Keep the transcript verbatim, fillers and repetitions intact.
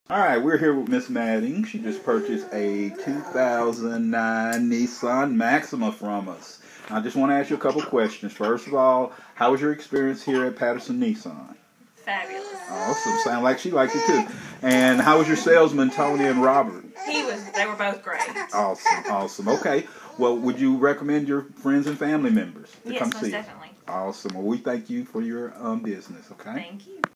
All right, we're here with Miss Madding. She just purchased a two thousand nine Nissan Maxima from us. I just want to ask you a couple questions. First of all, how was your experience here at Patterson Nissan? Fabulous. Awesome. Sound like she liked it too. And how was your salesman, Tony and Robert? He was. They were both great. Awesome. Awesome. Okay. Well, would you recommend your friends and family members to yes, come most see definitely. you? Awesome. Well, we thank you for your um, business. Okay. Thank you.